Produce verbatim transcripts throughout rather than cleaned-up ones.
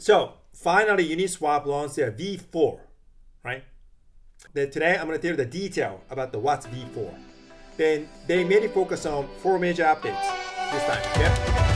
So finally, Uniswap launched their V four, right? Then today I'm going to tell you the detail about the what's V four. Then they mainly focus on four major updates this time. Okay?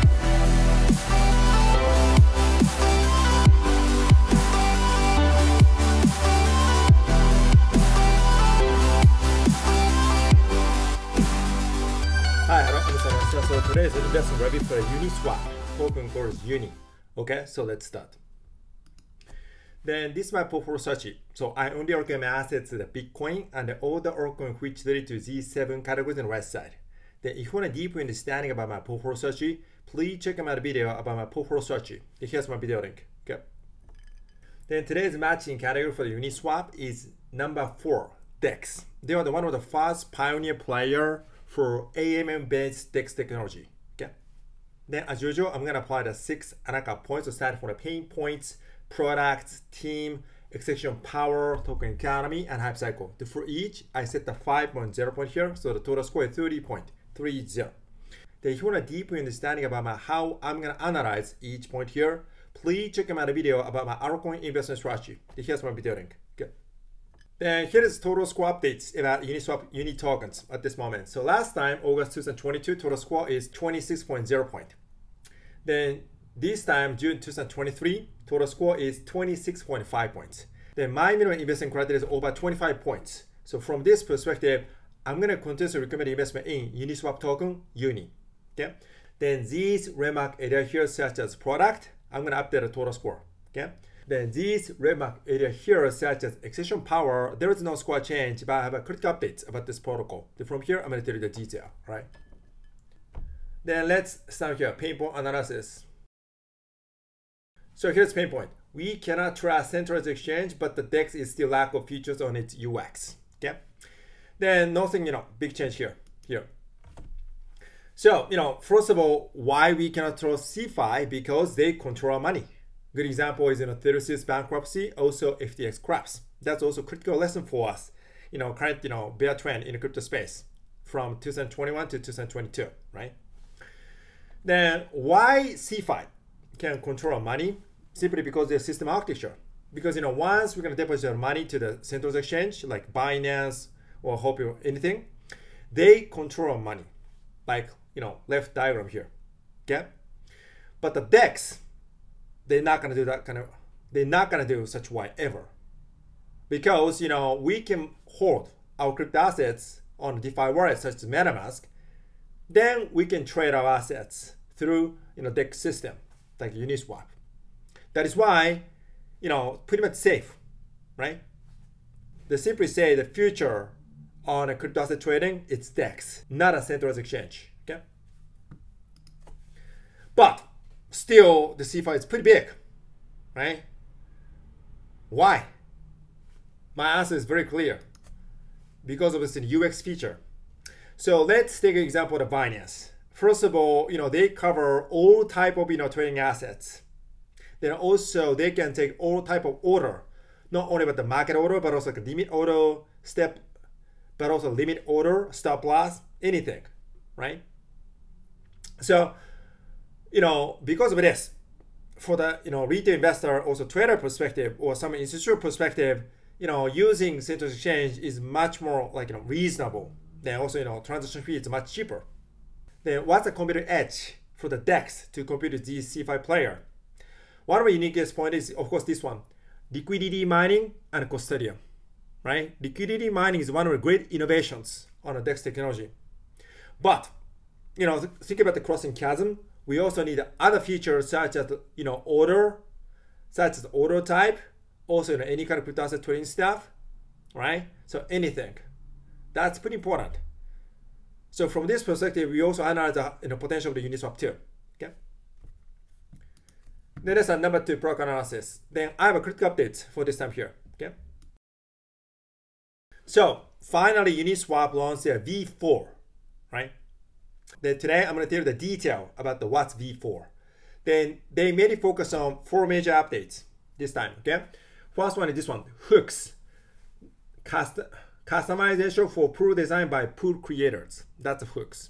Hi, hello, I'm So today's investment review for Uniswap token called UNI. Okay, so let's start. Then this is my portfolio strategy. So I only allocate my assets to the Bitcoin and all the altcoins which relate to these seven categories on the right side. Then if you want a deeper understanding about my portfolio strategy, please check out my video about my portfolio strategy. Here's my video link. Okay. Then today's matching category for the Uniswap is number four, DEX. They are the one of the first pioneer player for A M M-based DEX technology. Okay. Then as usual, I'm gonna apply the six Anaka points to start from the pain points, products, team, execution power, token economy, and hype cycle. For each, I set the five point zero point here, so the total score is thirty point three zero. Then if you want a deeper understanding about my, how I'm gonna analyze each point here, please check out my video about my altcoin investment strategy. Here's my video link. Okay. Then here is total score updates about Uniswap Uni tokens at this moment. So last time, August two thousand twenty-two, total score is twenty-six point zero point. Then this time, June two thousand twenty-three, total score is twenty-six point five points. Then my minimum investment criteria is over twenty-five points. So from this perspective, I'm going to continue to recommend investment in Uniswap token, UNI. Okay. Then these remark area here, such as product, I'm going to update the total score. Okay. Then these remark area here, such as execution power, there is no score change, but I have a critical updates about this protocol. Then from here, I'm going to tell you the detail, right? Then let's start here, pain point analysis. So here's pain point. We cannot trust centralized exchange, but the DEX is still lack of features on its U X. Okay. Then nothing, you know, big change here. Here. So, you know, first of all, why we cannot trust C F I? Because they control our money. Good example is, you know, Theresis bankruptcy, also F T X collapse. That's also a critical lesson for us. You know, current, you know, bear trend in the crypto space from two thousand twenty-one to two thousand twenty-two, right? Then why C F I can control our money? Simply because their system architecture. Because, you know, once we're going to deposit our money to the central exchange, like Binance or Hope or anything, they control our money. Like, you know, left diagram here. Okay? But the DEX, they're not going to do that kind of, they're not going to do such way ever. Because, you know, we can hold our crypto assets on DeFi wallets such as MetaMask. Then we can trade our assets through, you know, DEX system like Uniswap. That is why, you know, pretty much safe, right? They simply say the future on a crypto asset trading, it's DEX, not a centralized exchange, okay? But still, the C F I is pretty big, right? Why? My answer is very clear. Because of this U X feature. So let's take an example of Binance. First of all, you know, they cover all type of, you know, trading assets. Then also they can take all type of order, not only about the market order, but also like limit order, step, but also limit order, stop loss, anything, right? So, you know, because of this, for the, you know, retail investor, also trader perspective, or some institutional perspective, you know, using central exchange is much more like, you know, reasonable. Then also, you know, transaction fee is much cheaper. Then what's the competitive edge for the DEX to compete with these C F I player? One of the uniquest point is, of course, this one, liquidity mining and custodian, right? Liquidity mining is one of the great innovations on the DEX technology. But, you know, think about the crossing chasm. We also need other features such as, you know, order, such as order type, also, you know, any kind of crypto asset trading stuff, right? So anything. That's pretty important. So from this perspective, we also analyze the, you know, potential of the Uniswap too. Okay. Then that's our number two product analysis. Then I have a critical update for this time here. Okay. So finally, Uniswap launched their V four, right? Then today I'm going to tell you the detail about the what's V four. Then they mainly focus on four major updates this time. Okay. First one is this one, hooks. Cust customization for pool design by pool creators. That's hooks.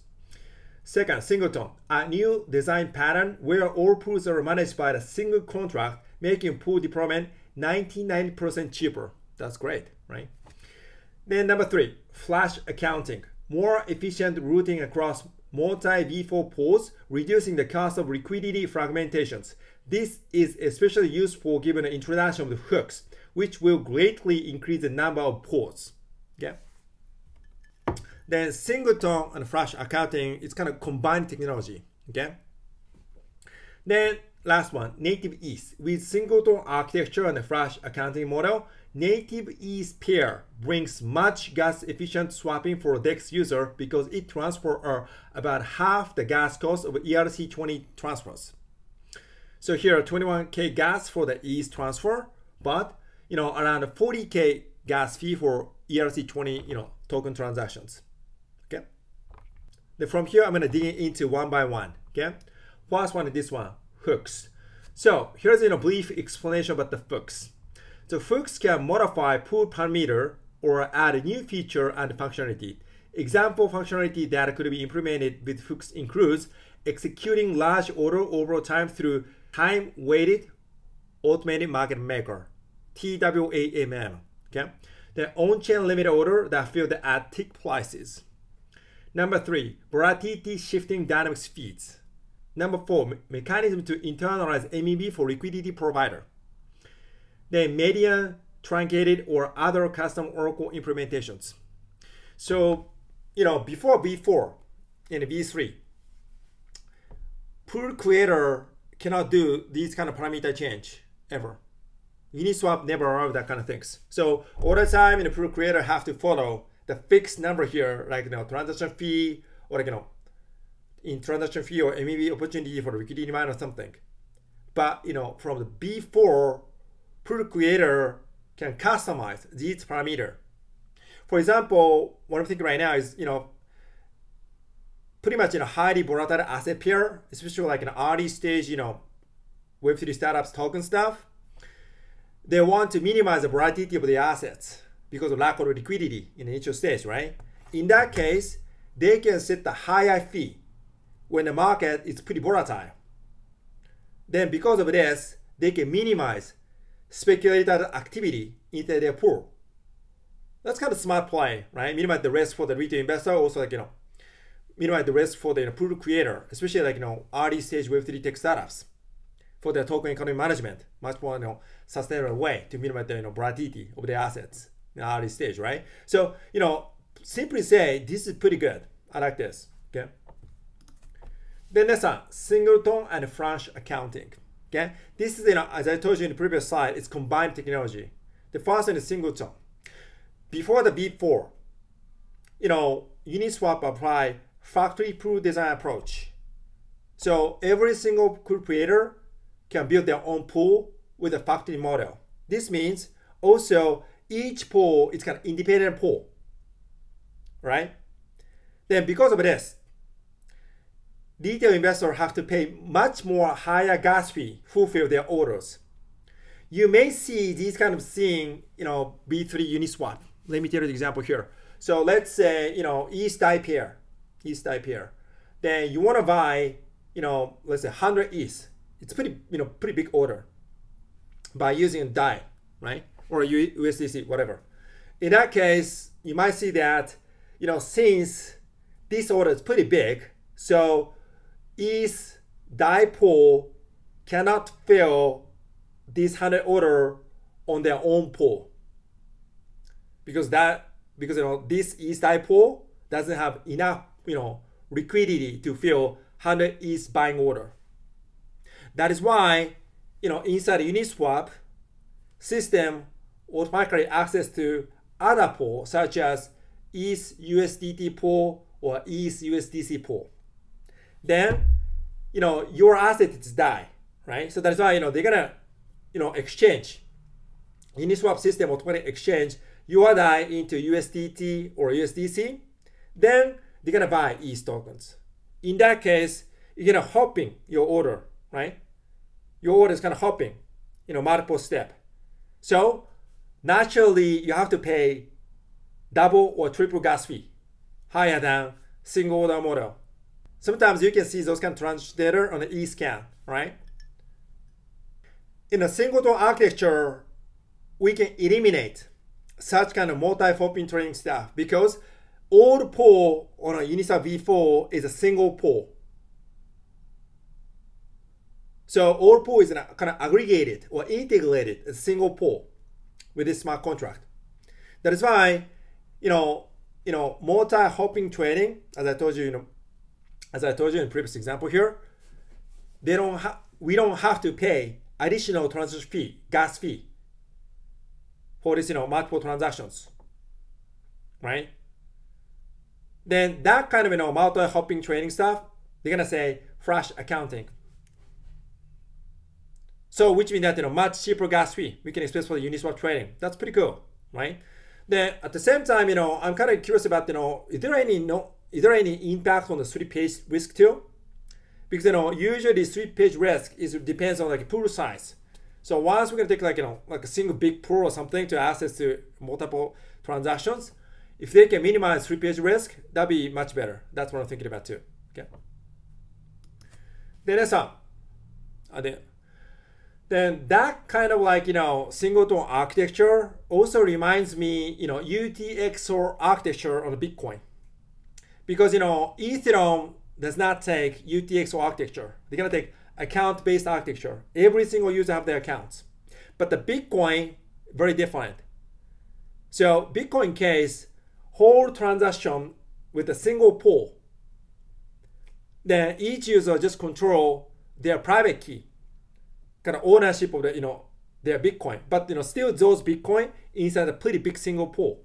Second, singleton, a new design pattern where all pools are managed by a single contract making pool deployment ninety-nine percent cheaper. That's great, right? Then number three, flash accounting. More efficient routing across multi V four pools, reducing the cost of liquidity fragmentations. This is especially useful given the introduction of the hooks, which will greatly increase the number of pools. Okay. Then singleton and flash accounting is kind of combined technology. Okay. Then last one, native E T H. With singleton architecture and the flash accounting model, native E T H pair brings much gas-efficient swapping for DEX user because it transfers uh, about half the gas cost of E R C twenty transfers. So here twenty-one K gas for the E T H transfer, but you know around forty K gas fee for E R C twenty you know token transactions. Okay. Then from here I'm gonna dig into one by one. Okay. First one is this one, hooks. So here's a you know, brief explanation about the hooks. So hooks can modify pool parameter or add a new feature and functionality. Example functionality that could be implemented with hooks includes executing large order over time through time-weighted automated market maker, T W A M M. Okay, the on-chain limit order that fill the at tick prices. Number three, volatility shifting dynamics feeds. Number four, me mechanism to internalize M E B for liquidity provider. Then median, truncated, or other custom Oracle implementations. So, you know, before V four in V three, pool creator cannot do these kind of parameter change ever. Uniswap never allowed that kind of things. So all the time, in the pool creator have to follow the fixed number here, like you know, transaction fee, or like you know, in transaction fee or M E B opportunity for the liquidity mine or something. But you know, from the B four, pool creator can customize these parameter. For example, what I'm thinking right now is you know, pretty much in a highly volatile asset pair, especially like an early stage, you know, Web three startups token stuff. They want to minimize the volatility of the assets because of lack of liquidity in the initial stage, right? In that case, they can set the higher fee when the market is pretty volatile. Then because of this, they can minimize speculator activity into their pool. That's kind of smart play, right? Minimize the risk for the retail investor, also like, you know, minimize the risk for the you know, pool creator, especially like, you know, early stage Web three tech startups for their token economy management, much more, you know, sustainable way to minimize the you know, volatility of their assets in the early stage, right? So, you know, simply say, this is pretty good. I like this, okay? Then next one, singleton and flash accounting, okay? This is, you know, as I told you in the previous slide, it's combined technology. The first one is singleton. Before the V four, you know, Uniswap apply factory pool design approach. So every single pool creator can build their own pool with a factory model. This means also each pool is kind of independent pool, right? Then because of this, retail investors have to pay much more higher gas fee to fulfill their orders. You may see these kind of thing, you know, V three Uniswap. Let me tell you the example here. So let's say, you know, East I pair, East I pair. Then you want to buy, you know, let's say one hundred E T H. It's pretty, you know, pretty big order by using a D A I, right? Or U S D C, whatever. In that case, you might see that, you know, since this order is pretty big, so E T H D A I pool cannot fill this one hundred order on their own pool. Because that, because you know, this E T H D A I pool doesn't have enough, you know, liquidity to fill one hundred E T H buying order. That is why, you know, inside Uniswap, system automatically access to other pool such as E T H U S D T pool or E T H U S D C pool. Then, you know, your asset is D A I, right? So that's why, you know, they're gonna, you know, exchange. Uniswap system automatically exchange your D A I into U S D T or U S D C. Then they're gonna buy E T H tokens. In that case, you're gonna hopping your order, right? Your order is kind of hopping, you know, multiple step. So naturally, you have to pay double or triple gas fee, higher than single order model. Sometimes you can see those kind of translator on the E scan, right? in a singleton architecture, we can eliminate such kind of multi-hopping trading stuff because all the pool on a Uniswap v four is a single pool. So all pool is kind of aggregated or integrated as a single pool with this smart contract. That is why, you know, you know, multi-hopping trading, as I told you, you know, as I told you in the previous example here, they don't have, we don't have to pay additional transaction fee, gas fee, for this, you know, multiple transactions, right? Then that kind of, you know, multi-hopping trading stuff, they're gonna say flash accounting. So which means that, you know, much cheaper gas fee we can expect for the Uniswap trading. That's pretty cool, right? Then at the same time, you know, I'm kind of curious about, you know, is there any no, is there any impact on the three page risk too? Because, you know, usually the three page risk is depends on like pool size. So once we're gonna take like, you know, like a single big pool or something to access to multiple transactions, if they can minimize three page risk, that'd be much better. That's what I'm thinking about too. Okay. Then that's all. Then, then that kind of like, you know, singleton architecture also reminds me, you know, U T X O architecture on the Bitcoin. Because, you know, Ethereum does not take U T X O architecture. They're gonna take account-based architecture. Every single user have their accounts. But the Bitcoin, very different. So Bitcoin case, whole transaction with a single pool. Then each user just control their private key, kind of ownership of the, you know, their Bitcoin. But, you know, still those Bitcoin inside a pretty big single pool.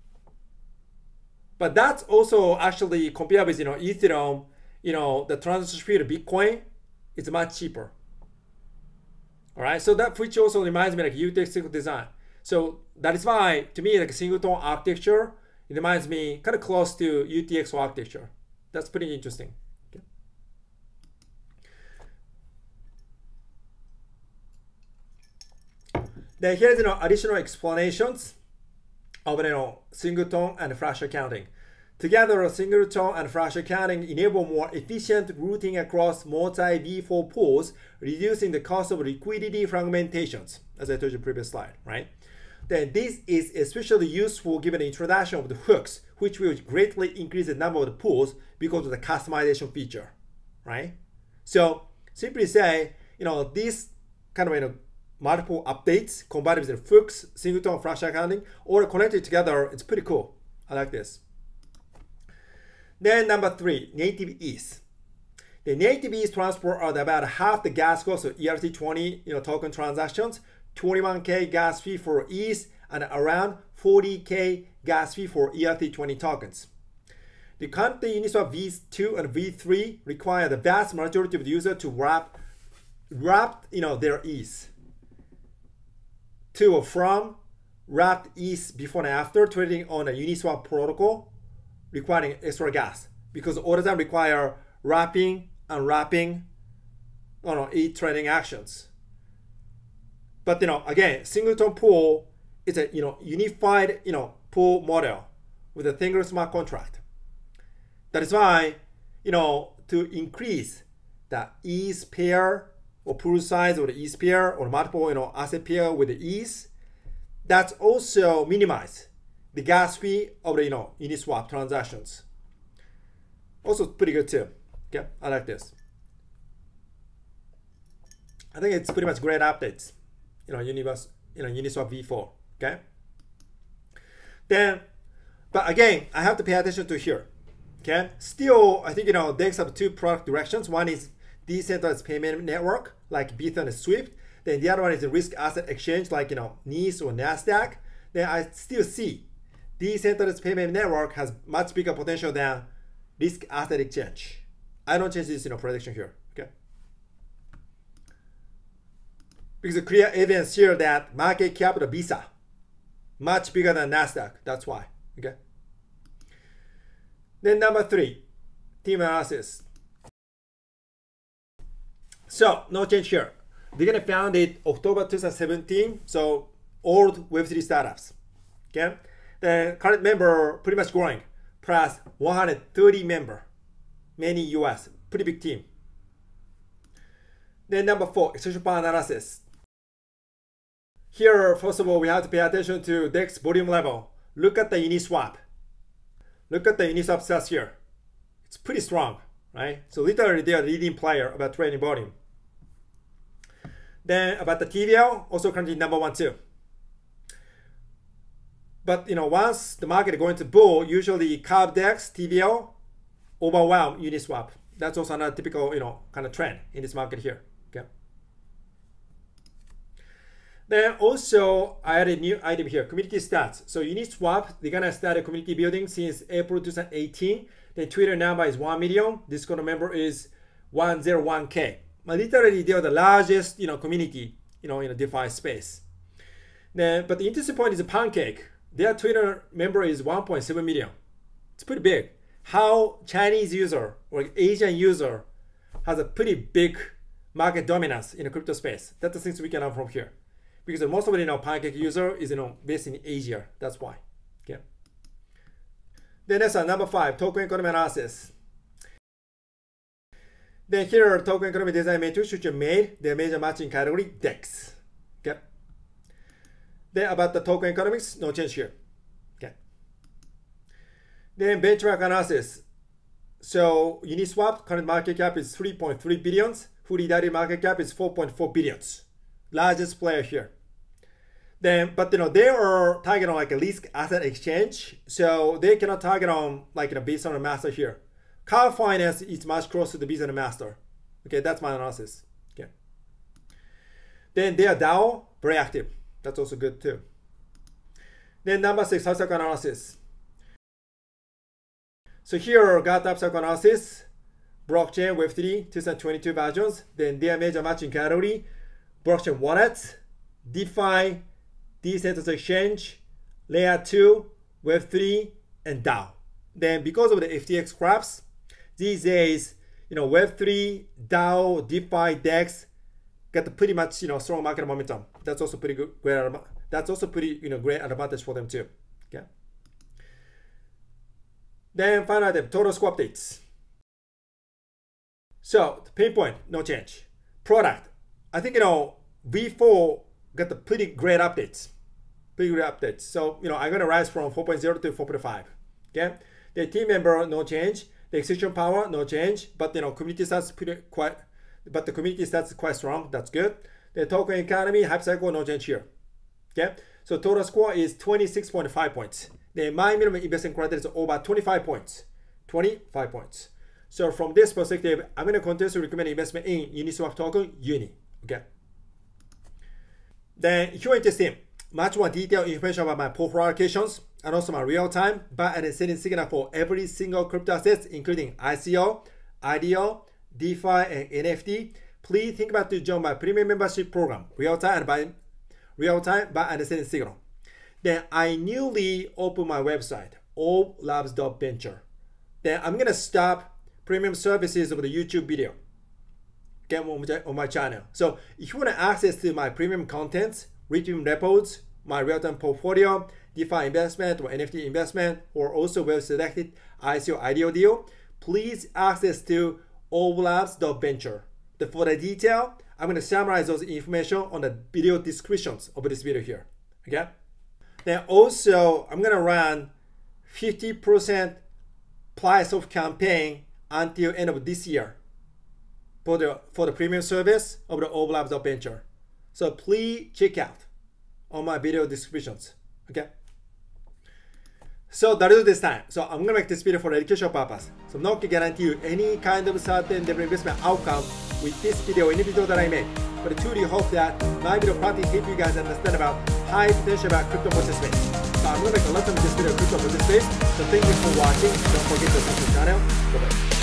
But that's also actually compared with, you know, Ethereum, you know, the transaction fee of Bitcoin is much cheaper. All right, so that which also reminds me like U T X O design. So that is why, to me, like a singleton architecture, it reminds me kind of close to U T X O architecture. That's pretty interesting. Okay. Then here's, you know, additional explanations of, you know, singleton and flash accounting. Together, singleton and flash accounting enable more efficient routing across multi v four pools, reducing the cost of liquidity fragmentations, as I told you in the previous slide, right? Then this is especially useful given the introduction of the hooks, which will greatly increase the number of the pools because of the customization feature, right? So simply say, you know, this kind of, you know, multiple updates combined with the hooks, singleton, flash accounting, or connected together, it's pretty cool. I like this. Then number three, native E T H. The native E T H transport are about half the gas cost of E R C twenty, you know, token transactions, twenty-one K gas fee for E T H, and around forty K gas fee for E R C twenty tokens. The current Uniswap v two and v three require the vast majority of the user to wrap, wrap, you know, their E T H to or from wrapped E T H before and after trading on a Uniswap protocol, requiring extra gas because all of them require wrapping, unwrapping, you know, E T H trading actions. But, you know, again, singleton pool is a, you know, unified, you know, pool model with a single smart contract. That is why, you know, to increase the E T H pair or pool size of the E T H pair or multiple, you know, asset pair with the E T H, that's also minimize the gas fee of the, you know, Uniswap transactions. Also pretty good too. Okay, I like this. I think it's pretty much great updates. You know, Universe, you know, Uniswap v four. Okay. Then, but again, I have to pay attention to here. Okay. Still, I think, you know, DEX have two product directions. One is decentralized payment network like Bitcoin and Swift. Then the other one is a risk asset exchange like, you know, N I S or NASDAQ. Then I still see decentralized payment network has much bigger potential than risk asset exchange. I don't change this, you know, prediction here. Okay. Because the clear evidence here that market cap of Visa much bigger than NASDAQ. That's why. Okay. Then number three, team analysis. So no change here. They're gonna found it October two thousand seventeen. So old Web three startups. Okay. The current member pretty much growing, plus one hundred thirty member, many U S, pretty big team. Then number four, extension power analysis. Here, first of all, we have to pay attention to D E X volume level. Look at the Uniswap. Look at the Uniswap stats here. It's pretty strong, right? So literally they are leading player about trading volume. Then about the T V L, also currently number one too. But you know, once the market is going to bull, usually Curve D E X, T V L overwhelm Uniswap. That's also another typical, you know, kind of trend in this market here. Okay. Then also I added a new item here, community stats. So Uniswap, they're gonna start a community building since April two thousand eighteen. The Twitter number is one million. Discord member is one hundred one K. But literally they are the largest, you know, community, you know, in the DeFi space. Then, but the interesting point is a Pancake. Their Twitter member is one point seven million. It's pretty big. How Chinese user or Asian user has a pretty big market dominance in the crypto space. That's the things we can learn from here. Because most of the, you know, Pancake user is, you know, based in Asia. That's why. Okay. Then that's uh, number five, token economy analysis. Then here, token economy design matrix which made the major matching category D E X. Okay. Then about the token economics, no change here. Okay. Then benchmark analysis. So Uniswap current market cap is three point three billions. Fully diluted market cap is four point four billions. Largest player here. Then, but you know, they are targeting on like a risk asset exchange, so they cannot target on like, you know, based on a master here. Car finance is much closer to the business master. Okay, that's my analysis. Okay. Then their DAO very active. That's also good too. Then number six, life cycle analysis. So here got life cycle analysis, blockchain Web three two thousand twenty-two versions. Then their major matching category, blockchain wallets, DeFi, decentralized exchange, layer two, Web three, and DAO. Then because of the F T X collapse, these days, you know, Web three, DAO, DeFi, D E X get pretty much, you know, strong market momentum. That's also pretty good. Great, that's also pretty, you know, great advantage for them too. Okay. Then final item, total score updates. So the pain point, no change. Product, I think, you know, V four got the pretty great updates. Pretty great updates. So, you know, I'm gonna rise from four point zero to four point five. Okay. The team member, no change. The execution power, no change. But you know, community stats pretty quite. But the community stats is quite strong. That's good. The token economy, hype cycle, no change here. Okay. So total score is twenty-six point five points. The my minimum investment criteria is over twenty-five points. twenty-five points. So from this perspective, I'm gonna continue to recommend investment in Uniswap token UNI. Okay. Then if you're interested, much more detailed information about my portfolio allocations and also my real-time buy and selling signal for every single crypto assets, including I C O, I D O, DeFi, and N F T, please think about to join my premium membership program, real-time and buy, real-time buy and selling signal. Then I newly opened my website, orb labs dot venture. Then I'm gonna stop premium services over the YouTube video. Okay, on my channel. So if you want to access to my premium contents, redeem repos, my real-time portfolio, DeFi investment or N F T investment, or also well-selected I C O I D O deal, please access to orb labs dot venture. For the detail, I'm going to summarize those information on the video descriptions of this video here. Okay. Then also, I'm going to run fifty percent price off campaign until end of this year for the for the premium service of the orb labs dot venture. So please check out on my video descriptions. Okay. So that is this time. So I'm gonna make this video for educational purpose. So I'm not gonna guarantee you any kind of certain different investment outcome with this video or any video that I make. But I truly hope that my video practice help you guys understand about high potential about crypto process space. So I'm gonna make a lot of this video crypto process space. So thank you for watching. Don't forget to subscribe to the channel. Bye bye.